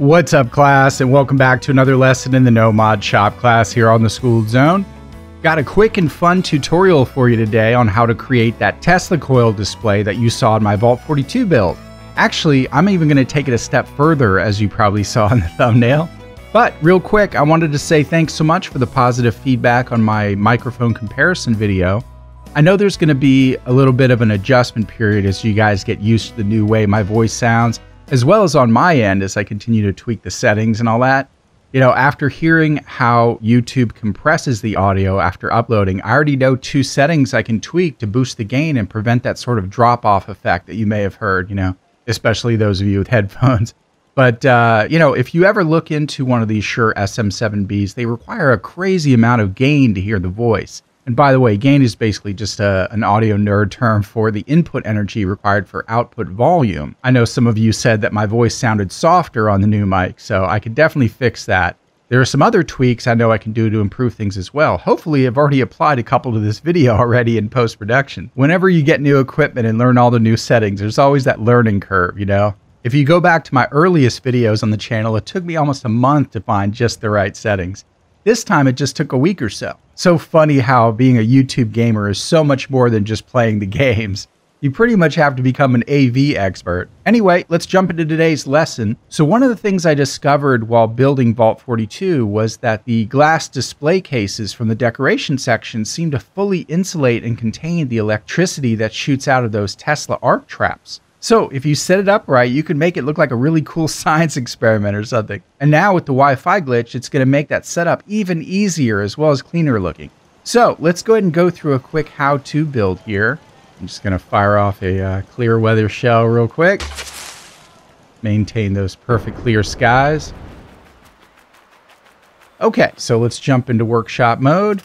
What's up, class, and welcome back to another lesson in the No Mod Shop class here on the Skooled Zone. Got a quick and fun tutorial for you today on how to create that Tesla coil display that you saw in my Vault 42 build. Actually, I'm even going to take it a step further, as you probably saw in the thumbnail. But real quick, I wanted to say thanks so much for the positive feedback on my microphone comparison video. I know there's going to be a little bit of an adjustment period as you guys get used to the new way my voice sounds, as well as on my end as I continue to tweak the settings and all that. You know, after hearing how YouTube compresses the audio after uploading, I already know 2 settings I can tweak to boost the gain and prevent that sort of drop-off effect that you may have heard, you know, especially those of you with headphones. But, you know, if you ever look into one of these Shure SM7Bs, they require a crazy amount of gain to hear the voice. And by the way, gain is basically just an audio nerd term for the input energy required for output volume. I know some of you said that my voice sounded softer on the new mic, so I could definitely fix that. There are some other tweaks I know I can do to improve things as well. Hopefully, I've already applied a couple to this video already in post-production. Whenever you get new equipment and learn all the new settings, there's always that learning curve, you know? If you go back to my earliest videos on the channel, it took me almost a month to find just the right settings. This time, it just took a week or so. So funny how being a YouTube gamer is so much more than just playing the games. You pretty much have to become an AV expert. Anyway, let's jump into today's lesson. So one of the things I discovered while building Vault 42 was that the glass display cases from the decoration section seem to fully insulate and contain the electricity that shoots out of those Tesla arc traps. So if you set it up right, you can make it look like a really cool science experiment or something. And now with the Wi-Fi glitch, it's going to make that setup even easier as well as cleaner looking. So let's go ahead and go through a quick how-to build here. I'm just going to fire off a clear weather shell real quick. Maintain those perfect clear skies. Okay, so let's jump into workshop mode.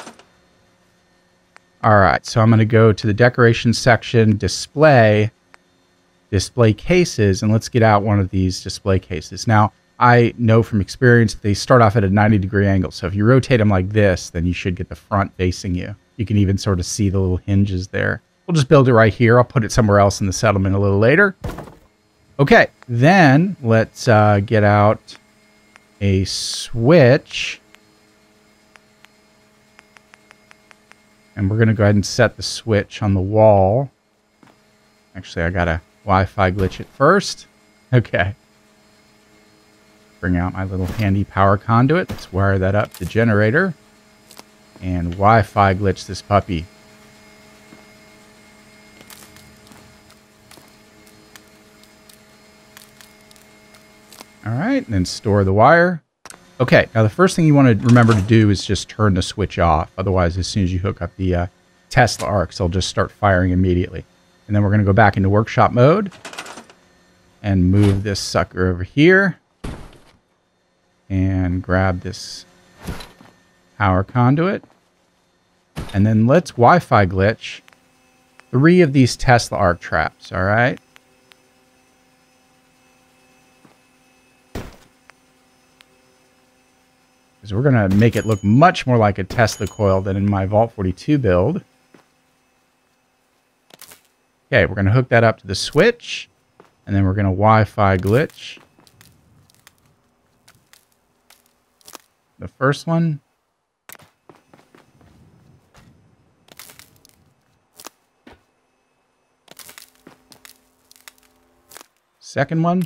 All right, so I'm going to go to the decoration section, display cases, and let's get out one of these display cases. Now, I know from experience they start off at a 90-degree angle, so if you rotate them like this, then you should get the front facing you. You can even sort of see the little hinges there. We'll just build it right here. I'll put it somewhere else in the settlement a little later. Okay, then let's get out a switch. And we're going to go ahead and set the switch on the wall. Actually, I got to Wi-Fi glitch it first. Okay. Bring out my little handy power conduit. Let's wire that up to the generator. And Wi-Fi glitch this puppy. Alright, and then store the wire. Okay, now the first thing you want to remember to do is just turn the switch off. Otherwise, as soon as you hook up the Tesla arcs, they'll just start firing immediately. And then we're going to go back into workshop mode and move this sucker over here and grab this power conduit. And then let's Wi-Fi glitch 3 of these Tesla arc traps, all right? Because we're going to make it look much more like a Tesla coil than in my Vault 42 build. Okay, we're going to hook that up to the switch, and then we're going to Wi-Fi glitch the first one. Second one.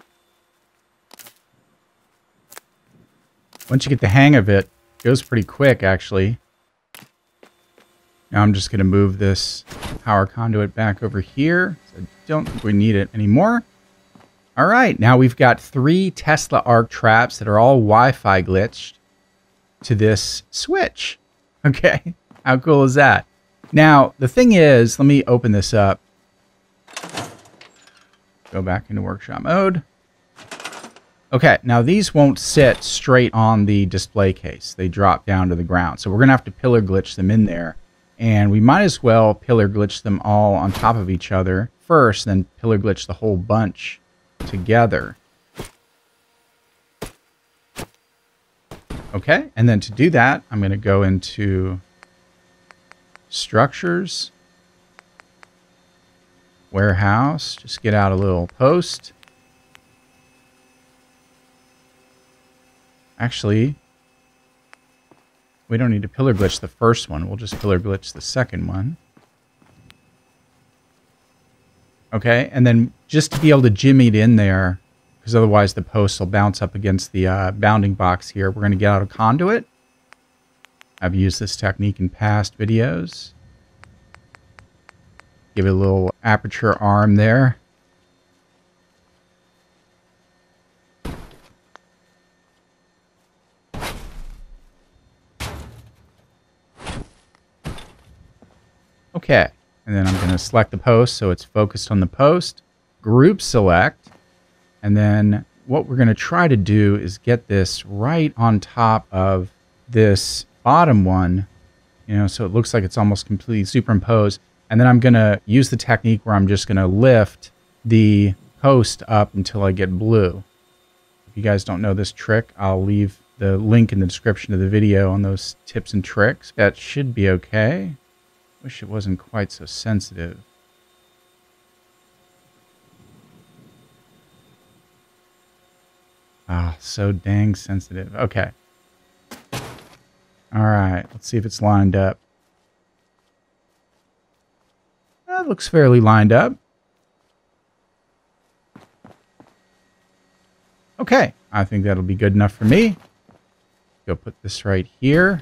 Once you get the hang of it, it goes pretty quick, actually. Now I'm just going to move this power conduit back over here. I don't think we need it anymore. All right, now we've got 3 Tesla arc traps that are all Wi-Fi glitched to this switch. Okay, how cool is that? Now, the thing is, let me open this up. Go back into workshop mode. Okay, now these won't sit straight on the display case. They drop down to the ground. So we're going to have to pillar glitch them in there. And we might as well pillar glitch them all on top of each other first, then pillar glitch the whole bunch together. Okay, and then to do that, I'm going to go into Structures, Warehouse, just get out a little post. Actually, we don't need to pillar glitch the first one. We'll just pillar glitch the second one. Okay, and then just to be able to jimmy it in there, because otherwise the post will bounce up against the bounding box here, we're going to get out a conduit. I've used this technique in past videos. Give it a little aperture arm there. Okay, and then I'm going to select the post so it's focused on the post. Group select, and then what we're going to try to do is get this right on top of this bottom one, you know, so it looks like it's almost completely superimposed. And then I'm going to use the technique where I'm just going to lift the post up until I get blue. If you guys don't know this trick, I'll leave the link in the description of the video on those tips and tricks. That should be okay. Wish it wasn't quite so sensitive. Ah, so dang sensitive. Okay. All right, let's see if it's lined up. That looks fairly lined up. Okay, I think that'll be good enough for me. Go put this right here.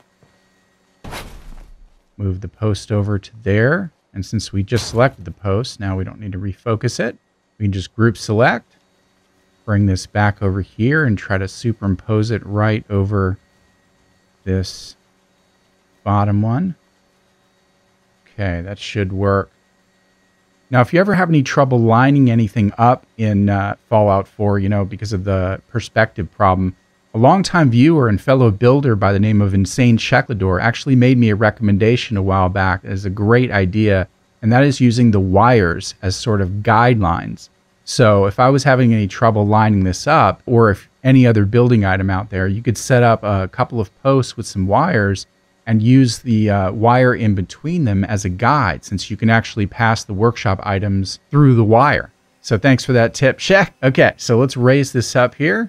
Move the post over to there. And since we just selected the post, now we don't need to refocus it. We can just group select. Bring this back over here and try to superimpose it right over this bottom one. Okay, that should work. Now, if you ever have any trouble lining anything up in Fallout 4, you know, because of the perspective problem, a longtime viewer and fellow builder by the name of Untitled actually made me a recommendation a while back as a great idea, and that is using the wires as sort of guidelines. So if I was having any trouble lining this up, or if any other building item out there, you could set up a couple of posts with some wires and use the wire in between them as a guide, since you can actually pass the workshop items through the wire. So thanks for that tip, Shaq. Okay, so let's raise this up here.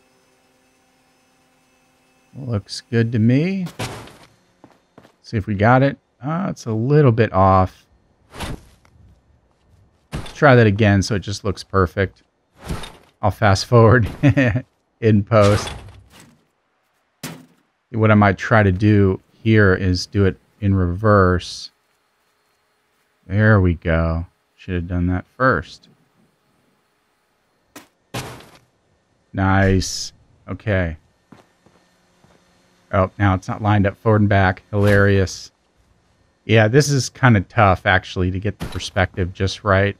Looks good to me. See if we got it. It's a little bit off. Let's try that again so it just looks perfect. I'll fast forward in post. What I might try to do here is do it in reverse. There we go. Should have done that first. Nice. Okay. Oh, now it's not lined up forward and back. Hilarious. Yeah, this is kind of tough, actually, to get the perspective just right.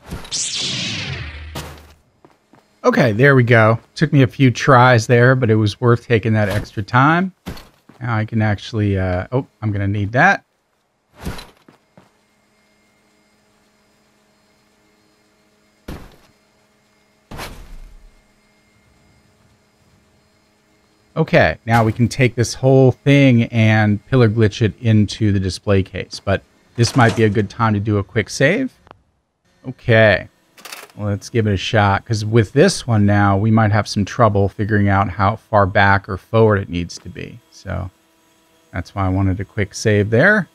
Okay, there we go. Took me a few tries there, but it was worth taking that extra time. Now I can actually... oh, I'm going to need that. Okay, now we can take this whole thing and pillar glitch it into the display case, but this might be a good time to do a quick save. Okay, let's give it a shot, because with this one now, we might have some trouble figuring out how far back or forward it needs to be. So that's why I wanted a quick save there.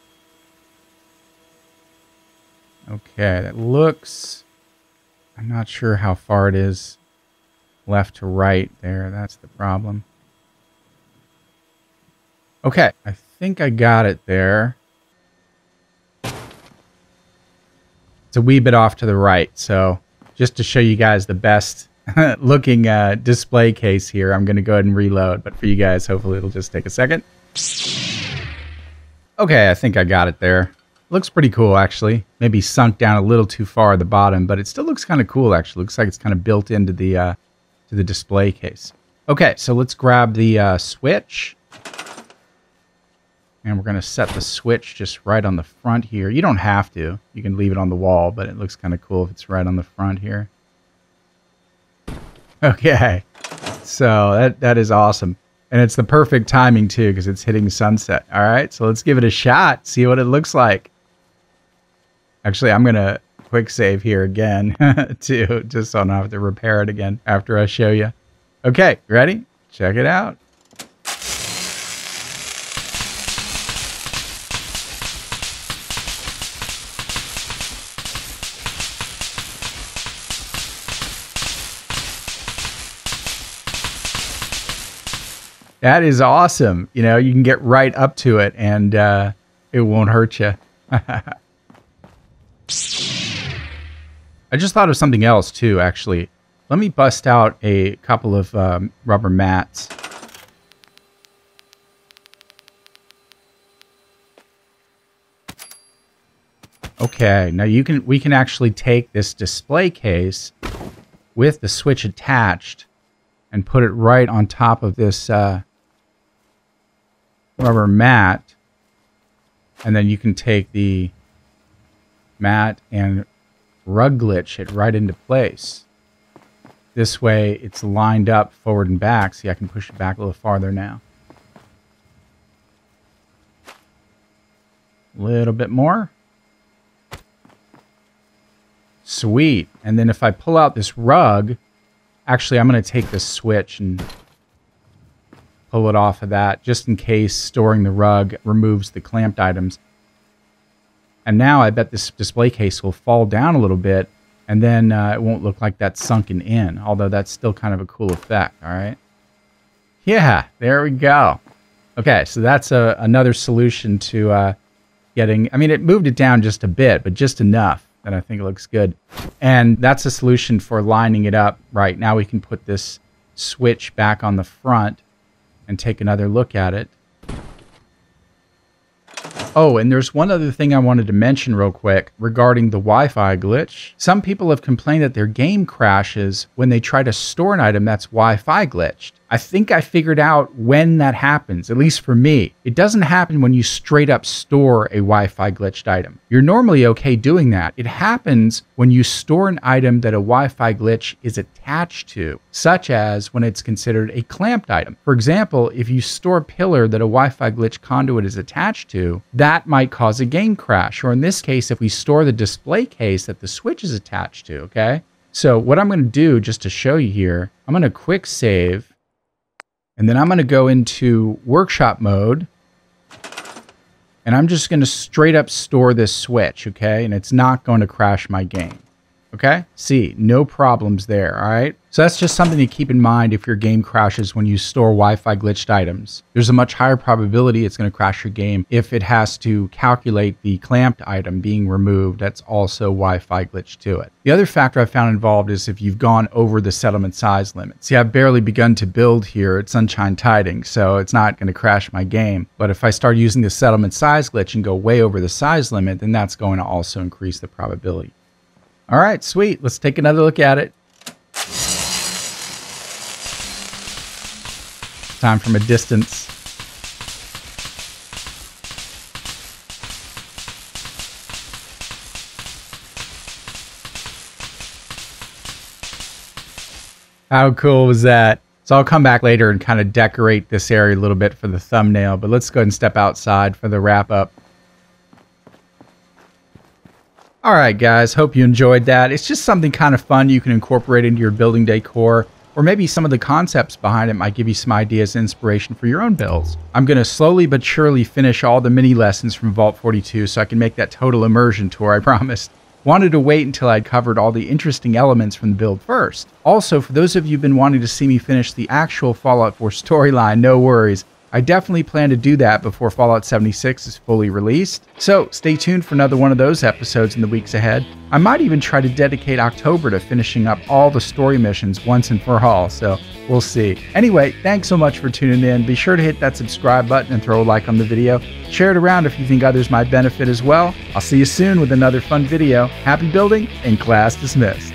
Okay, that looks... I'm not sure how far it is left to right there. That's the problem. Okay, I think I got it there. It's a wee bit off to the right, so just to show you guys the best looking display case here, I'm going to go ahead and reload, but for you guys, hopefully it'll just take a second. Okay, I think I got it there. Looks pretty cool, actually. Maybe sunk down a little too far at the bottom, but it still looks kind of cool, actually. Looks like it's kind of built into the display case. Okay, so let's grab the switch. And we're going to set the switch just right on the front here. You don't have to. You can leave it on the wall, but it looks kind of cool if it's right on the front here. Okay, so that is awesome. And it's the perfect timing, too, because it's hitting sunset. All right, so let's give it a shot, see what it looks like. Actually, I'm going to quick save here again, too, just so I don't have to repair it again after I show you. Okay, ready? Check it out. That is awesome. You know, you can get right up to it and it won't hurt you. I just thought of something else too, actually. Let me bust out a couple of rubber mats. Okay, now we can actually take this display case with the switch attached and put it right on top of this rubber mat, and then you can take the mat and rug glitch it right into place. This way it's lined up forward and back. See, I can push it back a little farther now. A little bit more. Sweet. And then if I pull out this rug, actually I'm going to take this switch and pull it off of that, just in case storing the rug removes the clamped items. And now I bet this display case will fall down a little bit, and then it won't look like that's sunken in, although that's still kind of a cool effect, all right? Yeah, there we go. Okay, so that's another solution to getting... I mean, it moved it down just a bit, but just enough that I think it looks good. And that's a solution for lining it up. Right, now we can put this switch back on the front and take another look at it. Oh, and there's one other thing I wanted to mention real quick regarding the Wi-Fi glitch. Some people have complained that their game crashes when they try to store an item that's Wi-Fi glitched. I think I figured out when that happens, at least for me. It doesn't happen when you straight up store a Wi-Fi glitched item. You're normally okay doing that. It happens when you store an item that a Wi-Fi glitch is attached to, such as when it's considered a clamped item. For example, if you store a pillar that a Wi-Fi glitch conduit is attached to, that might cause a game crash. Or in this case, if we store the display case that the switch is attached to, okay? So what I'm going to do, just to show you here, I'm going to quick save. And then I'm going to go into workshop mode, and I'm just going to straight up store this switch, okay? And it's not going to crash my game, okay? See, no problems there, all right? So that's just something to keep in mind if your game crashes when you store Wi-Fi glitched items. There's a much higher probability it's going to crash your game if it has to calculate the clamped item being removed that's also Wi-Fi glitched to it. The other factor I found involved is if you've gone over the settlement size limit. See, I've barely begun to build here at Sunshine Tidings, so it's not going to crash my game. But if I start using the settlement size glitch and go way over the size limit, then that's going to also increase the probability. All right, sweet. Let's take another look at it. Time from a distance. How cool was that? So I'll come back later and kind of decorate this area a little bit for the thumbnail, but let's go ahead and step outside for the wrap up. All right, guys, hope you enjoyed that. It's just something kind of fun you can incorporate into your building decor. Or maybe some of the concepts behind it might give you some ideas and inspiration for your own builds. I'm going to slowly but surely finish all the mini lessons from Vault 42 so I can make that total immersion tour I promised. Wanted to wait until I'd covered all the interesting elements from the build first. Also, for those of you who've been wanting to see me finish the actual Fallout 4 storyline, no worries. I definitely plan to do that before Fallout 76 is fully released. So stay tuned for another one of those episodes in the weeks ahead. I might even try to dedicate October to finishing up all the story missions once and for all, so we'll see. Anyway, thanks so much for tuning in. Be sure to hit that subscribe button and throw a like on the video. Share it around if you think others might benefit as well. I'll see you soon with another fun video. Happy building and class dismissed.